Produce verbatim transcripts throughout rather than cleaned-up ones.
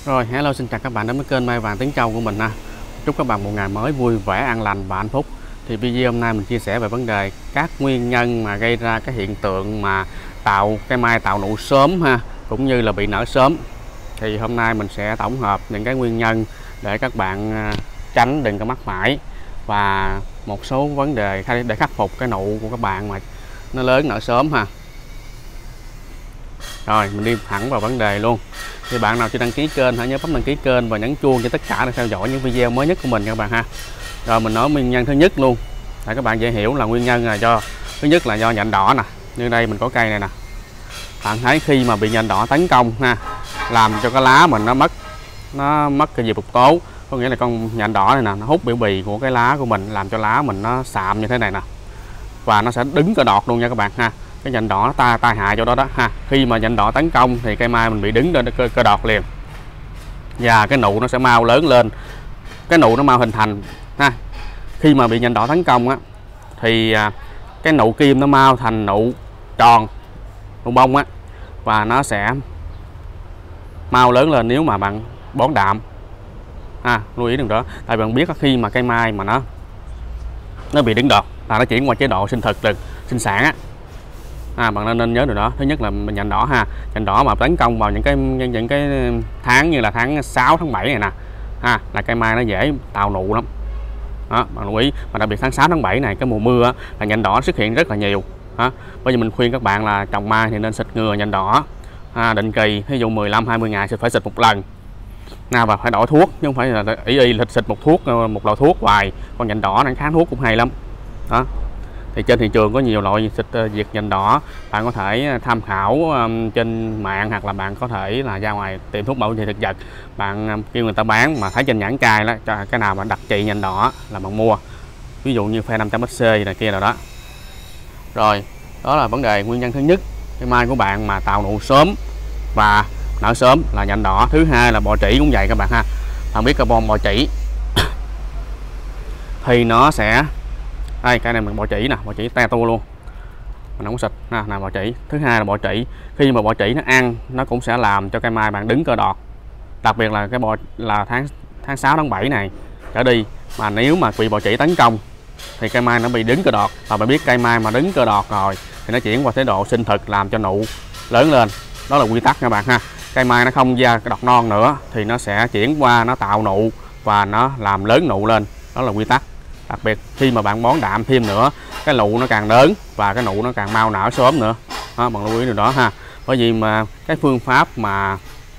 Rồi, hello, xin chào các bạn đến với kênh Mai Vàng Tiếng Châu của mình ha. Chúc các bạn một ngày mới vui vẻ, an lành và hạnh phúc. Thì video hôm nay mình chia sẻ về vấn đề các nguyên nhân mà gây ra cái hiện tượng mà tạo cây mai tạo nụ sớm ha, cũng như là bị nở sớm. Thì hôm nay mình sẽ tổng hợp những cái nguyên nhân để các bạn tránh đừng có mắc phải, và một số vấn đề để khắc phục cái nụ của các bạn mà nó lớn nở sớm ha. Rồi mình đi thẳng vào vấn đề luôn. Thì bạn nào chưa đăng ký kênh hãy nhớ bấm đăng ký kênh và nhấn chuông cho tất cả để theo dõi những video mới nhất của mình các bạn ha. Rồi mình nói nguyên nhân thứ nhất luôn để các bạn dễ hiểu, là nguyên nhân là do thứ nhất là do nhện đỏ nè. Như đây mình có cây này nè, bạn thấy khi mà bị nhện đỏ tấn công ha, làm cho cái lá mình nó mất nó mất cái diệp độc tố, có nghĩa là con nhện đỏ này nè nó hút biểu bì của cái lá của mình, làm cho lá mình nó sạm như thế này nè, và nó sẽ đứng cờ đọt luôn nha các bạn ha. Cái nhện đỏ nó tai tai hại chỗ đó đó ha. Khi mà nhện đỏ tấn công thì cây mai mình bị đứng lên cơ, cơ đọt liền, và cái nụ nó sẽ mau lớn lên, cái nụ nó mau hình thành ha. Khi mà bị nhện đỏ tấn công á thì cái nụ kim nó mau thành nụ tròn, nụ bông á, và nó sẽ mau lớn lên nếu mà bạn bón đạm ha. Lưu ý đừng đó, tại bạn biết khi mà cây mai mà nó nó bị đứng đọt là nó chuyển qua chế độ sinh thực, sinh sản á. À, bạn nên nhớ điều đó. Thứ nhất là nhện đỏ ha, nhện đỏ mà tấn công vào những cái những cái tháng như là tháng sáu, tháng bảy này nè ha, là cây mai nó dễ tạo nụ lắm đó, bạn lưu ý. Mà đặc biệt tháng sáu, tháng bảy này, cái mùa mưa á, là nhện đỏ xuất hiện rất là nhiều ha. Bây giờ mình khuyên các bạn là trồng mai thì nên xịt ngừa nhện đỏ ha, định kỳ, ví dụ mười lăm hai mươi ngày sẽ phải xịt một lần nào, và phải đổi thuốc chứ không phải là ý y lịch xịt một thuốc một loại thuốc hoài. Con nhện đỏ nó kháng thuốc cũng hay lắm đó. Thì trên thị trường có nhiều loại xịt diệt nhện đỏ, bạn có thể tham khảo trên mạng, hoặc là bạn có thể là ra ngoài tiệm thuốc bảo vệ thực vật, bạn kêu người ta bán mà thấy trên nhãn cài đó, cho cái nào mà đặc trị nhện đỏ là bạn mua, ví dụ như phe năm trăm xê này kia nào đó. Rồi đó là vấn đề nguyên nhân thứ nhất, cây mai của bạn mà tạo nụ sớm và nở sớm là nhện đỏ. Thứ hai là bọ trĩ cũng vậy các bạn ha. Bạn biết carbon bọ trĩ thì nó sẽ đây, cái này mình bọ trĩ nè, bọ trĩ te tua luôn, mình không có xịt nè, là bọ trĩ. Thứ hai là bọ trĩ, khi mà bọ trĩ nó ăn nó cũng sẽ làm cho cây mai bạn đứng cơ đọt, đặc biệt là cái bọ là tháng tháng sáu, tháng bảy này trở đi, mà nếu mà bị bọ trĩ tấn công thì cây mai nó bị đứng cơ đọt. Và bạn biết cây mai mà đứng cơ đọt rồi thì nó chuyển qua chế độ sinh thực, làm cho nụ lớn lên, đó là quy tắc các bạn ha. Cây mai nó không ra cái đọt non nữa thì nó sẽ chuyển qua nó tạo nụ và nó làm lớn nụ lên, đó là quy tắc. Đặc biệt khi mà bạn bón đạm thêm nữa, cái nụ nó càng lớn và cái nụ nó càng mau nở sớm nữa đó, bạn lưu ý điều đó ha. Bởi vì mà cái phương pháp mà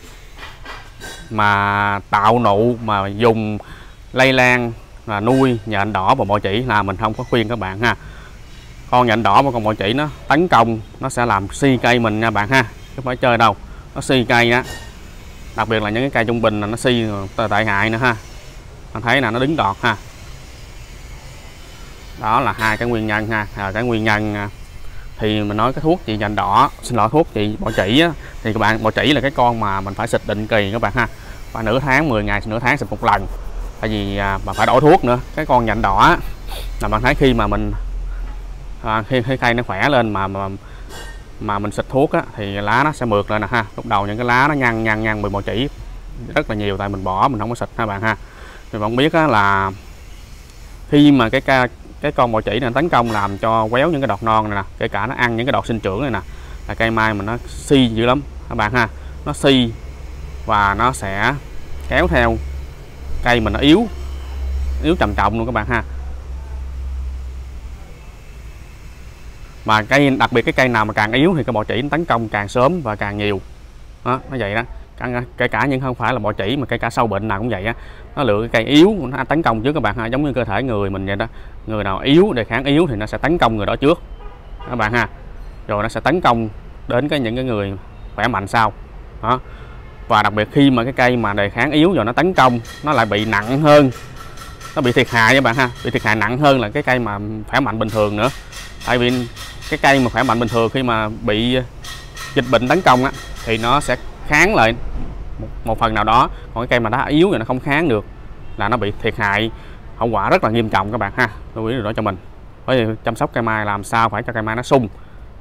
mà tạo nụ mà dùng lây lan là nuôi nhện đỏ và bọ trĩ là mình không có khuyên các bạn ha. Con nhện đỏ và con bọ trĩ nó tấn công nó sẽ làm si cây mình nha bạn ha, chứ không phải chơi đâu, nó si cây đó. Đặc biệt là những cái cây trung bình là nó si tệ hại nữa ha. Bạn thấy là nó đứng đọt ha. Đó là hai cái nguyên nhân ha. À, cái nguyên nhân thì mình nói cái thuốc trị nhện đỏ, xin lỗi, thuốc trị bọ trĩ á, thì các bạn, bọ trĩ là cái con mà mình phải xịt định kỳ các bạn ha, và nửa tháng, mười ngày nửa tháng xịt một lần, tại vì à, bạn phải đổi thuốc nữa. Cái con nhện đỏ là bạn thấy khi mà mình à, khi, khi cây nó khỏe lên mà mà, mà mình xịt thuốc á, thì lá nó sẽ mượt lên nè ha. Lúc đầu những cái lá nó nhăn nhăn nhăn bị bọ trĩ rất là nhiều, tại mình bỏ, mình không có xịt ha bạn ha. Thì bạn biết á, là khi mà cái ca cái con bọ trĩ này tấn công làm cho quéo những cái đọt non này nè, kể cả nó ăn những cái đọt sinh trưởng này nè, là cây mai mình nó si dữ lắm các bạn ha. Nó si và nó sẽ kéo theo cây mình nó yếu yếu trầm trọng luôn các bạn ha. Mà cây, đặc biệt cái cây nào mà càng yếu thì cái bọ trĩ nó tấn công càng sớm và càng nhiều đó, nó vậy đó. Kể cả nhưng không phải là bọ trĩ mà kể cả sâu bệnh nào cũng vậy á, nó lựa cái cây yếu nó tấn công trước các bạn ha. Giống như cơ thể người mình vậy đó, người nào yếu, đề kháng yếu thì nó sẽ tấn công người đó trước các bạn ha, rồi nó sẽ tấn công đến cái những cái người khỏe mạnh sau đó. Và đặc biệt khi mà cái cây mà đề kháng yếu rồi nó tấn công, nó lại bị nặng hơn, nó bị thiệt hại các bạn ha, bị thiệt hại nặng hơn là cái cây mà khỏe mạnh bình thường nữa. Tại vì cái cây mà khỏe mạnh bình thường khi mà bị dịch bệnh tấn công á, thì nó sẽ kháng lại một, một phần nào đó, còn cái cây mà đã yếu rồi nó không kháng được là nó bị thiệt hại, hậu quả rất là nghiêm trọng các bạn ha. Lưu ý điều đó cho mình. Bởi vì chăm sóc cây mai làm sao phải cho cây mai nó sung.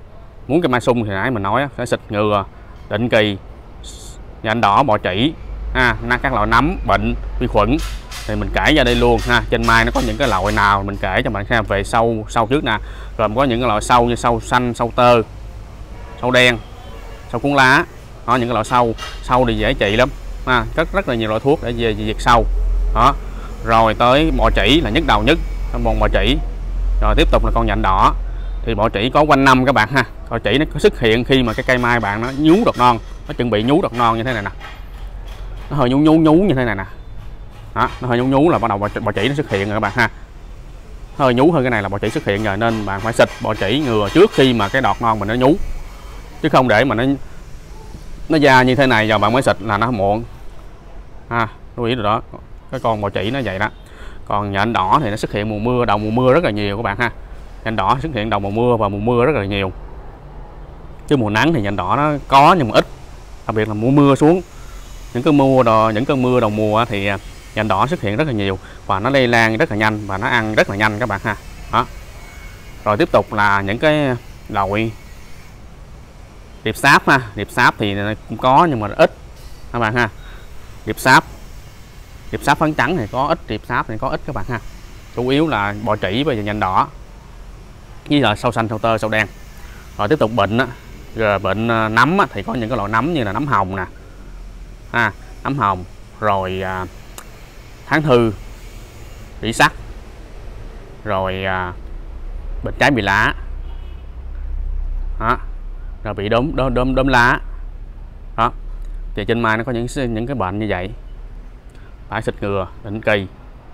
Muốn cây mai sung thì nãy mình nói phải xịt ngừa định kỳ nhện đỏ, bọ trĩ ha, các loại nấm, bệnh, vi khuẩn thì mình kể ra đây luôn ha. Trên mai nó có những cái loại nào mình kể cho bạn xem về sâu sâu trước nè, gồm có những cái loại sâu như sâu xanh, sâu tơ, sâu đen, sâu cuốn lá, đó, những cái loại sâu sâu thì dễ trị lắm ha, rất rất là nhiều loại thuốc để về diệt sâu đó. Rồi tới bọ trĩ là nhức đầu nhất, con bọ trĩ. Rồi tiếp tục là con nhện đỏ, thì bọ trĩ có quanh năm các bạn ha. Bọ trĩ nó xuất hiện khi mà cái cây mai bạn nó nhú đọt non, nó chuẩn bị nhú đọt non như thế này nè, nó hơi nhú nhú nhú như thế này nè, đó, nó hơi nhú nhú là bắt đầu bọ trĩ nó xuất hiện rồi các bạn ha. Hơi nhú hơn cái này là bọ trĩ xuất hiện rồi, nên bạn phải xịt bọ trĩ ngừa trước khi mà cái đọt non mình nó nhú, chứ không để mà nó nó ra như thế này rồi bạn mới xịt là nó muộn ha. Lưu ý rồi đó, cái con bọ trĩ nó vậy đó. Còn nhện đỏ thì nó xuất hiện mùa mưa, đầu mùa mưa rất là nhiều các bạn ha. Nhện đỏ xuất hiện đầu mùa mưa và mùa mưa rất là nhiều, chứ mùa nắng thì nhện đỏ nó có nhưng mà ít, đặc biệt là mùa mưa xuống, những cơn mưa đồ, những cơn mưa đầu mùa thì nhện đỏ xuất hiện rất là nhiều và nó lây lan rất là nhanh và nó ăn rất là nhanh các bạn ha. Đó. Rồi tiếp tục là những cái loại điệp sáp ha. Điệp sáp thì cũng có nhưng mà ít các bạn ha. Điệp sáp, điệp sáp phấn trắng thì có ít, điệp sáp thì có ít các bạn ha. Chủ yếu là bọ trĩ và nhện đỏ với là sâu xanh, sâu tơ, sâu đen. Rồi tiếp tục bệnh á, rồi bệnh nấm á, thì có những cái loại nấm như là nấm hồng nè, ha, nấm hồng, rồi à, tháng thư, rỉ sắt, rồi à, bệnh trái bị lá, đó, rồi bị đốm đốm đốm, đốm lá, đó. Thì trên mai nó có những những cái bệnh như vậy, phải xịt ngừa định kỳ.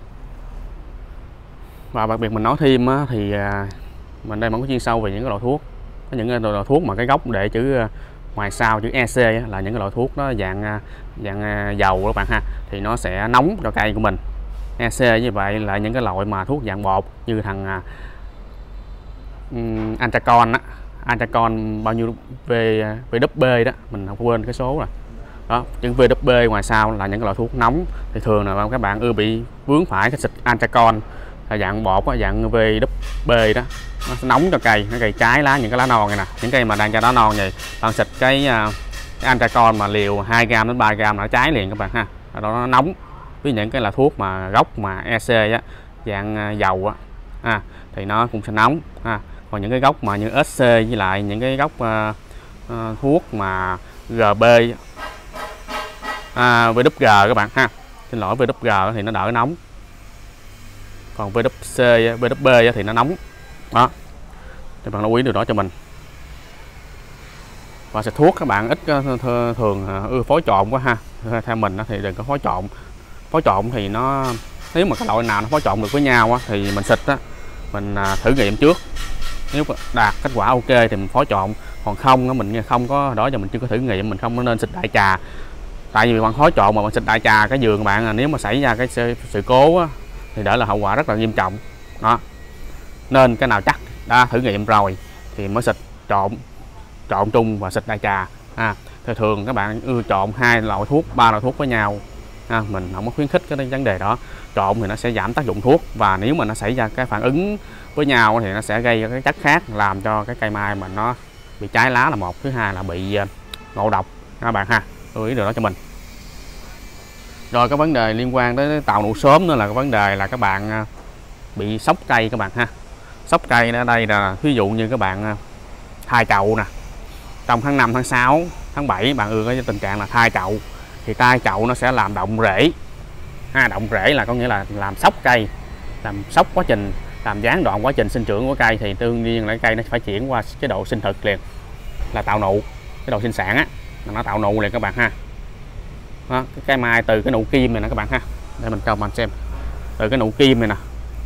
Và đặc biệt mình nói thêm á, thì à, mình đây vẫn có chuyên sâu về những cái loại thuốc, có những cái loại thuốc mà cái gốc để chữ ngoài sau chữ e xê á, là những cái loại thuốc đó dạng dạng dầu các bạn ha, thì nó sẽ nóng cho cây của mình. e xê như vậy là những cái loại mà thuốc dạng bột như thằng um, Antracon á, Antracon bao nhiêu V VWB đó, mình không quên cái số rồi. Đó, chữ vê vê bê ngoài sau là những cái loại thuốc nóng, thì thường là các bạn ưa bị vướng phải cái xịt Antracon là dạng bột đó, dạng vê vê bê đó, nó nóng cho cây, nó gây trái lá, những cái lá non này nè, những cây mà đang cho lá non vậy, bạn xịt cái, cái Antracon mà liều hai gam đến ba gam là nó trái liền các bạn ha, đó nó nóng. Với những cái là thuốc mà gốc mà e xê á, dạng dầu á, à, thì nó cũng sẽ nóng ha. Còn những cái gốc mà như ét xê với lại những cái gốc uh, uh, thuốc mà giê bê, à, vê vê giê các bạn ha, xin lỗi vê vê giê thì nó đỡ nóng, còn vê vê xê, vê vê bê thì nó nóng đó, thì bạn lưu ý điều đó cho mình. Và xịt thuốc các bạn ít thường ưa phối trộn quá ha, theo mình thì đừng có phối trộn. Phối trộn thì nó, nếu mà cái loại nào nó phối trộn được với nhau á, thì mình xịt á, mình thử nghiệm trước, nếu đạt kết quả ok thì mình phối trộn, còn không á, mình không có đó giờ mình chưa có thử nghiệm, mình không có nên xịt đại trà. Tại vì bạn phối trộn mà bạn xịt đại trà cái vườn bạn, nếu mà xảy ra cái sự, sự cố á, thì để là hậu quả rất là nghiêm trọng đó. Nên cái nào chắc đã thử nghiệm rồi thì mới xịt trộn, trộn chung và xịt đại trà ha. Thì thường các bạn ưa trộn hai loại thuốc, ba loại thuốc với nhau ha, mình không có khuyến khích cái vấn đề đó. Trộn thì nó sẽ giảm tác dụng thuốc, và nếu mà nó xảy ra cái phản ứng với nhau thì nó sẽ gây cái chất khác làm cho cái cây mai mà nó bị trái lá là một, thứ hai là bị ngộ độc các bạn ha, lưu ý điều đó cho mình. Rồi cái vấn đề liên quan tới tàu nụ sớm nữa là cái vấn đề là các bạn bị sốc cây các bạn ha. Sốc cây ở đây là ví dụ như các bạn thai chậu nè, trong tháng năm, tháng sáu, tháng bảy bạn ưa cái tình trạng là thai chậu, thì thai chậu nó sẽ làm động rễ ha. Động rễ là có nghĩa là làm sốc cây, làm sốc quá trình, làm gián đoạn quá trình sinh trưởng của cây, thì đương nhiên là cây nó phải chuyển qua cái độ sinh thực liền, là tạo nụ, cái độ sinh sản á, nó tạo nụ liền các bạn ha. Đó, cái cây mai từ cái nụ kim này nè các bạn ha, để mình cho bạn xem, từ cái nụ kim này nè,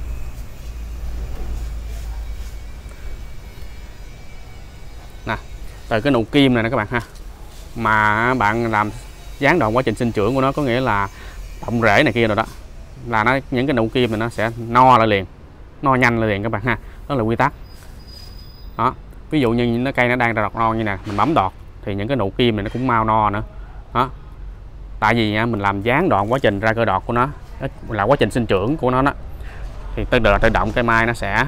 nè, từ cái nụ kim này nè các bạn ha, mà bạn làm gián đoạn quá trình sinh trưởng của nó, có nghĩa là động rễ này kia rồi đó, là nó những cái nụ kim này nó sẽ no lại liền, no nhanh lại liền các bạn ha. Đó là quy tắc đó. Ví dụ như nó cây nó đang ra đọt non như nè, mình bấm đọt thì những cái nụ kim này nó cũng mau no nữa đó. Tại vì mình làm gián đoạn quá trình ra cơ đọt của nó, là quá trình sinh trưởng của nó đó, thì tự tự động cây mai nó sẽ,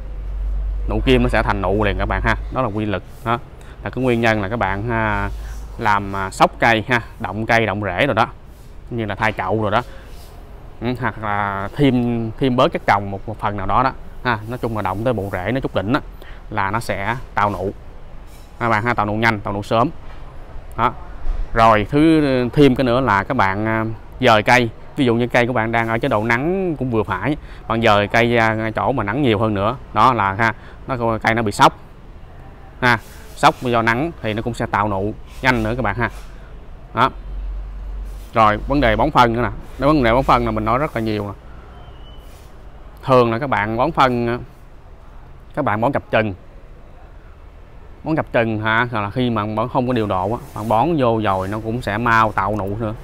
nụ kim nó sẽ thành nụ liền các bạn ha. Đó là quy luật đó, là cái nguyên nhân là các bạn ha, làm sốc cây ha, động cây động rễ rồi đó, như là thay chậu rồi đó, ừ, hoặc là thêm thêm bớt chất trồng một, một phần nào đó đó ha. Nói chung là động tới bộ rễ nó chút đỉnh đó, là nó sẽ tạo nụ các bạn ha, tạo nụ nhanh, tạo nụ sớm đó. Rồi thứ thêm cái nữa là các bạn dời cây, ví dụ như cây của bạn đang ở chế độ nắng cũng vừa phải, bạn dời cây ra chỗ mà nắng nhiều hơn nữa đó là ha, nó cây nó bị sốc ha, sốc do nắng thì nó cũng sẽ tạo nụ nhanh nữa các bạn ha đó. Rồi vấn đề bón phân nữa nè, cái vấn đề bón phân là mình nói rất là nhiều nè. Thường là các bạn bón phân, các bạn bón cặp chừng, bón cặp chừng hả, là khi mà bạn không có điều độ á, bạn bón vô rồi nó cũng sẽ mau tạo nụ nữa,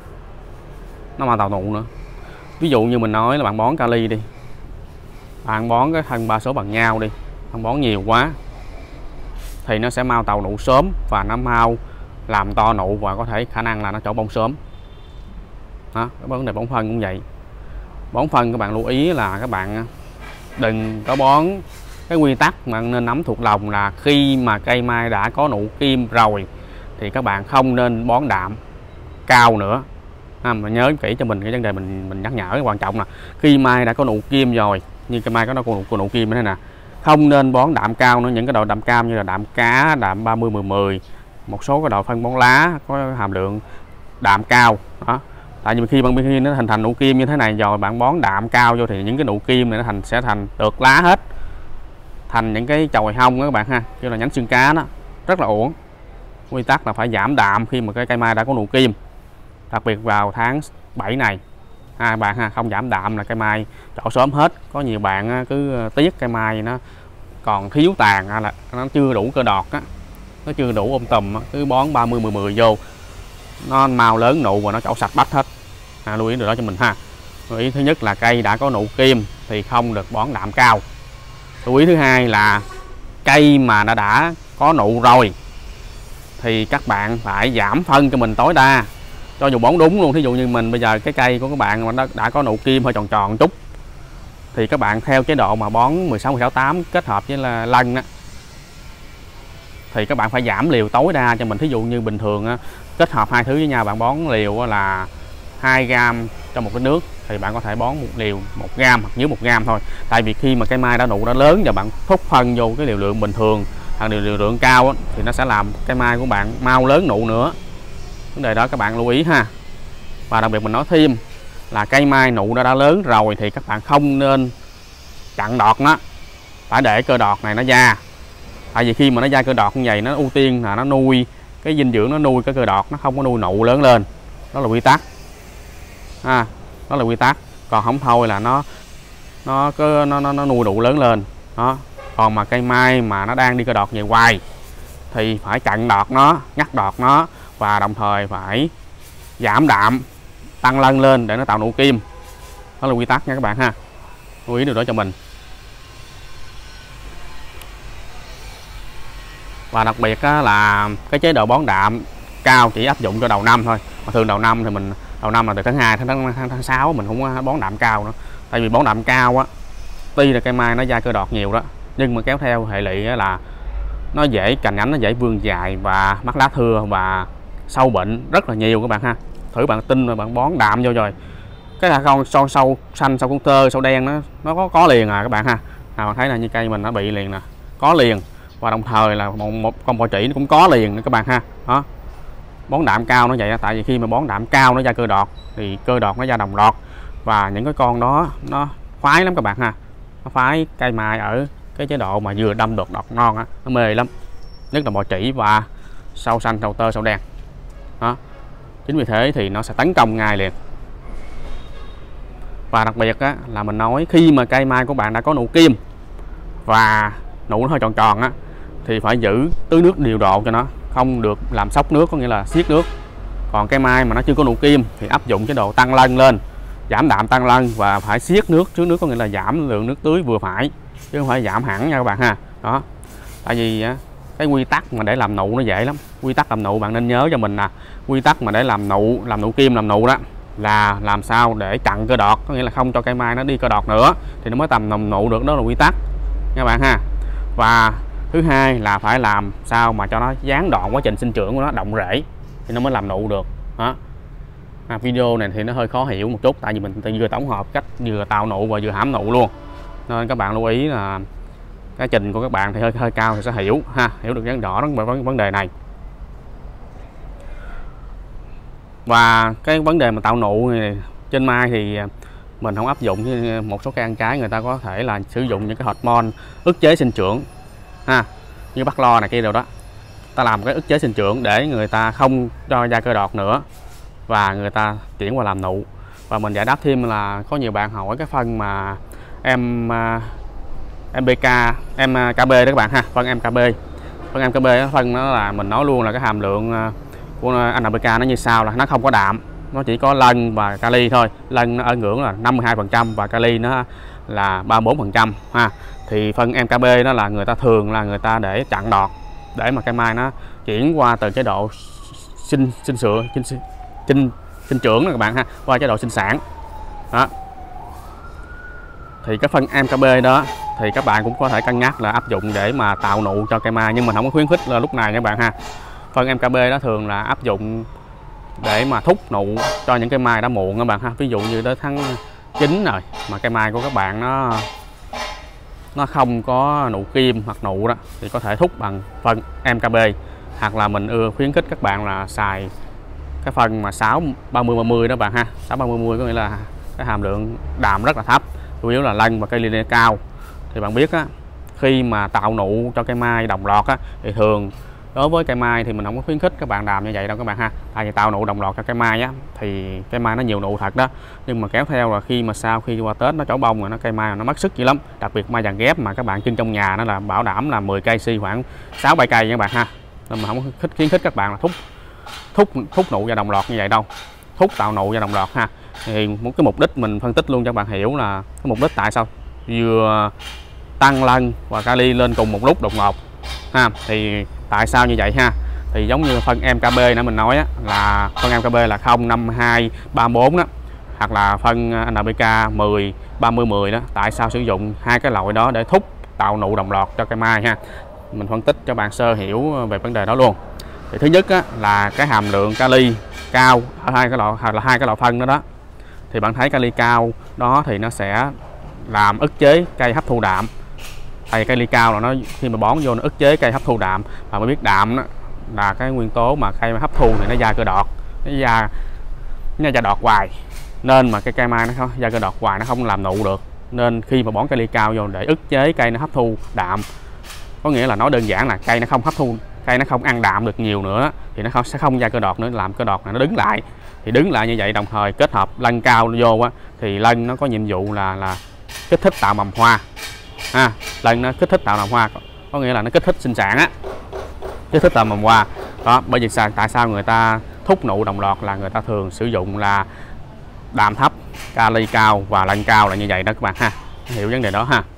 nó mau tạo nụ nữa. Ví dụ như mình nói là bạn bón kali đi, bạn bón cái thân ba số bằng nhau đi, bạn bón nhiều quá thì nó sẽ mau tạo nụ sớm và nó mau làm to nụ và có thể khả năng là nó trổ bông sớm đó. Cái vấn đề bón phân cũng vậy. Bón phân các bạn lưu ý là các bạn đừng có bón, cái nguyên tắc mà nên nắm thuộc lòng là khi mà cây mai đã có nụ kim rồi thì các bạn không nên bón đạm cao nữa à, mà nhớ kỹ cho mình cái vấn đề mình mình nhắc nhở quan trọng là khi mai đã có nụ kim rồi, như cây mai có nụ, nụ, nụ kim như thế nè, không nên bón đạm cao nữa. Những cái loại đạm cam như là đạm cá, đạm ba mươi mười mười, một số cái loại phân bón lá có hàm lượng đạm cao đó. Tại vì khi bạn khi nó hình thành nụ kim như thế này rồi, bạn bón đạm cao vô thì những cái nụ kim này nó thành sẽ thành tược lá hết, thành những cái chồi hông đó các bạn ha, kêu là nhánh xương cá đó, rất là uổng. Quy tắc là phải giảm đạm khi mà cái cây mai đã có nụ kim, đặc biệt vào tháng bảy này ha bạn ha, không giảm đạm là cây mai trổ sớm hết. Có nhiều bạn cứ tiếc cây mai nó còn thiếu tàn hay là nó chưa đủ cơ đọt á, nó chưa đủ ôm tùm, cứ bón ba mươi mười mười vô nó mau lớn nụ và nó trổ sạch bách hết à, lưu ý điều đó cho mình ha. Lưu ý thứ nhất là cây đã có nụ kim thì không được bón đạm cao. Lưu ý thứ hai là cây mà nó đã có nụ rồi thì các bạn phải giảm phân cho mình tối đa, cho dù bón đúng luôn. Thí dụ như mình bây giờ cái cây của các bạn mà nó đã có nụ kim hơi tròn tròn chút thì các bạn theo chế độ mà bón mười sáu mười sáu tám kết hợp với là lân á, thì các bạn phải giảm liều tối đa cho mình. Thí dụ như bình thường á, kết hợp hai thứ với nhau, bạn bón liều là hai gam trong một cái nước thì bạn có thể bón một liều một gam hoặc dưới một gam thôi. Tại vì khi mà cây mai đã nụ đã lớn và bạn thúc phân vô cái liều lượng bình thường hoặc liều, liều lượng cao á, thì nó sẽ làm cây mai của bạn mau lớn nụ nữa. Vấn đề đó các bạn lưu ý ha. Và đặc biệt mình nói thêm là cây mai nụ đã đã lớn rồi thì các bạn không nên chặn đọt nó, phải để cơ đọt này nó ra. Tại vì khi mà nó ra cơ đọt như vậy, nó ưu tiên là nó nuôi cái dinh dưỡng, nó nuôi cái cơ đọt, nó không có nuôi nụ lớn lên. Đó là quy tắc à, đó là quy tắc. Còn không thôi là nó nó có nó, nó, nó nuôi nụ lớn lên đó. Còn mà cây mai mà nó đang đi cơ đọt về hoài thì phải chặn đọt nó, ngắt đọt nó và đồng thời phải giảm đạm, tăng lân lên để nó tạo nụ kim. Đó là quy tắc nha các bạn ha, lưu ý điều đó cho mình. Và đặc biệt là cái chế độ bón đạm cao chỉ áp dụng cho đầu năm thôi. Mà thường đầu năm thì mình đầu năm là từ tháng hai tháng tháng, tháng sáu mình không có bón đạm cao nữa. Tại vì bón đạm cao á, tuy là cây mai nó ra cơ đọt nhiều đó, nhưng mà kéo theo hệ lụy là nó dễ cành nhánh, nó dễ vươn dài và mắc lá thưa và sâu bệnh rất là nhiều các bạn ha. Thử bạn tin rồi bạn bón đạm vô rồi cái là con sâu sâu xanh, sâu con tơ, sâu đen nó nó có có liền à các bạn ha. À, bạn thấy là như cây mình nó bị liền nè, có liền. Và đồng thời là một, một con bọ trĩ nó cũng có liền nữa các bạn ha. Đó, bón đạm cao nó vậy đó. Tại vì khi mà bón đạm cao nó ra cơ đọt thì cơ đọt nó ra đồng loạt và những cái con đó nó khoái lắm các bạn ha. Nó khoái cây mai ở cái chế độ mà vừa đâm được đọt non á, nó mê lắm, nhất là bọ trĩ và sâu xanh, sâu tơ, sâu đen đó. Chính vì thế thì nó sẽ tấn công ngay liền. Và đặc biệt á, là mình nói khi mà cây mai của bạn đã có nụ kim và nụ nó hơi tròn tròn á thì phải giữ tưới nước điều độ cho nó, không được làm sốc nước, có nghĩa là siết nước. Còn cây mai mà nó chưa có nụ kim thì áp dụng chế độ tăng lân lên, giảm đạm tăng lân và phải siết nước. Trước nước có nghĩa là giảm lượng nước tưới vừa phải chứ không phải giảm hẳn nha các bạn ha. Đó, tại vì á, cái quy tắc mà để làm nụ nó dễ lắm. Quy tắc làm nụ bạn nên nhớ cho mình nè, quy tắc mà để làm nụ, làm nụ kim, làm nụ đó là làm sao để chặn cơ đọt, có nghĩa là không cho cây mai nó đi cơ đọt nữa thì nó mới tầm làm nụ được. Đó là quy tắc nha bạn ha. Và Thứ hai là phải làm sao mà cho nó gián đoạn quá trình sinh trưởng của nó, động rễ thì nó mới làm nụ được đó. À, video này thì nó hơi khó hiểu một chút, tại vì mình vừa tổng hợp cách vừa tạo nụ và vừa hãm nụ luôn, nên các bạn lưu ý là cái trình của các bạn thì hơi hơi cao thì sẽ hiểu ha, hiểu được rất rõ về vấn đề này. Và cái vấn đề mà tạo nụ này, trên mai thì mình không áp dụng, với một số cây ăn trái người ta có thể là sử dụng những cái hormone ức chế sinh trưởng ha, như Bắc Lo này kia đâu đó, ta làm cái ức chế sinh trưởng để người ta không cho da cơ đọt nữa và người ta chuyển qua làm nụ. Và mình giải đáp thêm là có nhiều bạn hỏi cái phân mà em em bê ca em ca bê đó các bạn ha, phân em ca bê phân em ca bê phân nó là mình nói luôn là cái hàm lượng của en pê ca nó như sau, là nó không có đạm, nó chỉ có lân và kali thôi. Lân nó ở ngưỡng là năm mươi hai phần trăm và kali nó là ba mươi tư phần trăm ha. Thì phân em ca bê đó là người ta thường là người ta để chặn đọt, để mà cây mai nó chuyển qua từ chế độ sinh sinh sữa sinh sinh sinh trưởng đó các bạn ha, qua chế độ sinh sản đó. Thì cái phân em ca bê đó thì các bạn cũng có thể cân nhắc là áp dụng để mà tạo nụ cho cây mai, nhưng mình không có khuyến khích là lúc này các bạn ha. Phân em ca bê đó thường là áp dụng để mà thúc nụ cho những cây mai đã muộn các bạn ha. Ví dụ như tới tháng chín rồi mà cây mai của các bạn nó nó không có nụ kim hoặc nụ đó thì có thể thúc bằng phân em ca bê, hoặc là mình ưa khuyến khích các bạn là xài cái phân mà sáu ba mươi ba mươi đó bạn ha. Sáu ba mươi có nghĩa là cái hàm lượng đạm rất là thấp, chủ yếu là lân và kali cao. Thì bạn biết á, khi mà tạo nụ cho cây mai đồng loạt á, thì thường đối với cây mai thì mình không có khuyến khích các bạn làm như vậy đâu các bạn ha. Tại vì tạo nụ đồng loạt cho cây mai á thì cây mai nó nhiều nụ thật đó, nhưng mà kéo theo là khi mà sau khi qua Tết nó trổ bông rồi nó cây mai nó mất sức dữ lắm. Đặc biệt mai vàng ghép mà các bạn trưng trong nhà nó là bảo đảm là mười cây si khoảng sáu bảy cây các bạn ha. Nên mà không có khuyến khích, khuyến khích các bạn là thúc thúc thúc nụ và đồng loạt như vậy đâu, thúc tạo nụ và đồng loạt ha. Thì một cái mục đích mình phân tích luôn cho các bạn hiểu là cái mục đích tại sao vừa tăng lân và kali lên cùng một lúc đột ngột ha. Thì tại sao như vậy ha? Thì giống như phân em ca bê nãy mình nói á, là phân em ca bê là không, năm, hai, ba, bốn đó, hoặc là phân en pê ca mười, ba mươi, mười đó. Tại sao sử dụng hai cái loại đó để thúc tạo nụ đồng loạt cho cây mai ha? Mình phân tích cho bạn sơ hiểu về vấn đề đó luôn. Thì thứ nhất á, là cái hàm lượng kali cao ở hai cái loại hoặc là hai cái loại phân đó đó. Thì bạn thấy kali cao đó thì nó sẽ làm ức chế cây hấp thu đạm. Tại kali cao là nó khi mà bón vô nó ức chế cây hấp thu đạm, và mới biết đạm đó là cái nguyên tố mà cây mà hấp thu thì nó da cơ đọt, nó da nó da đọt hoài, nên mà cái cây mai nó không da cơ đọt hoài nó không làm nụ được. Nên khi mà bón kali cao vô để ức chế cây nó hấp thu đạm, có nghĩa là nói đơn giản là cây nó không hấp thu, cây nó không ăn đạm được nhiều nữa thì nó không sẽ không da cơ đọt nữa, làm cơ đọt này nó đứng lại. Thì đứng lại như vậy đồng thời kết hợp lân cao vô á, thì lân nó có nhiệm vụ là là kích thích tạo mầm hoa ha. Lân nó kích thích tạo mầm hoa, có nghĩa là nó kích thích sinh sản á, kích thích tạo mầm hoa đó. Bởi vì sao, tại sao người ta thúc nụ đồng loạt là người ta thường sử dụng là đạm thấp, kali cao và lân cao là như vậy đó các bạn ha, hiểu vấn đề đó ha.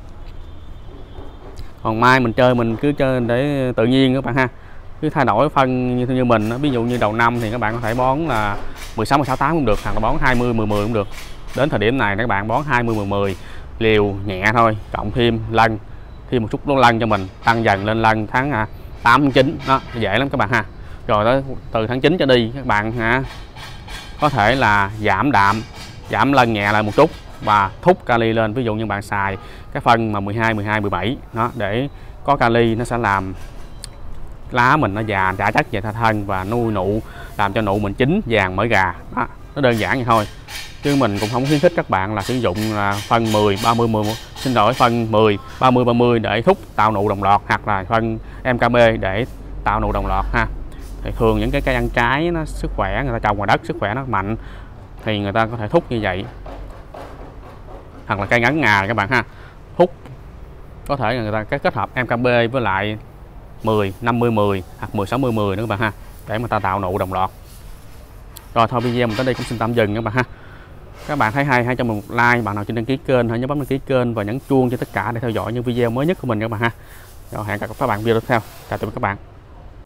Còn mai mình chơi mình cứ chơi để tự nhiên các bạn ha, cứ thay đổi phân như như mình. Ví dụ như đầu năm thì các bạn có thể bón là mười sáu, mười sáu, tám cũng được, hoặc là bón hai mươi, mười, mười cũng được. Đến thời điểm này các bạn bón hai mươi, mười, mười liều nhẹ thôi, cộng thêm lân, thêm một chút lân cho mình, tăng dần lên lân tháng tám, tháng chín đó, dễ lắm các bạn ha. Rồi tới từ tháng chín trở đi các bạn ha, có thể là giảm đạm, giảm lân nhẹ lại một chút và thúc kali lên. Ví dụ như bạn xài cái phân mà mười hai, mười hai, mười bảy đó, để có kali nó sẽ làm lá mình nó già, trả chất về thân và nuôi nụ, làm cho nụ mình chín vàng mở gà đó. Nó đơn giản vậy thôi, chứ mình cũng không khuyến khích các bạn là sử dụng là phân mười, ba mươi, mười, xin lỗi phân mười, ba mươi, ba mươi để thúc tạo nụ đồng loạt, hoặc là phân em ca bê để tạo nụ đồng loạt ha. Thì thường những cái cây ăn trái nó sức khỏe, người ta trồng ngoài đất sức khỏe nó mạnh thì người ta có thể thúc như vậy, hoặc là cây ngắn ngà các bạn ha, thúc có thể người ta cái kết hợp em ca bê với lại mười, năm mươi, mười hoặc mười, sáu mươi, mười nữa các bạn ha, để mà ta tạo nụ đồng loạt. Rồi thôi video mình tới đây cũng xin tạm dừng các bạn ha. Các bạn thấy hay hãy cho mình một like, bạn nào chưa đăng ký kênh hãy nhớ bấm đăng ký kênh và nhấn chuông cho tất cả để theo dõi những video mới nhất của mình các bạn ha. Rồi hẹn gặp các bạn video tiếp theo. Chào tạm biệt các bạn.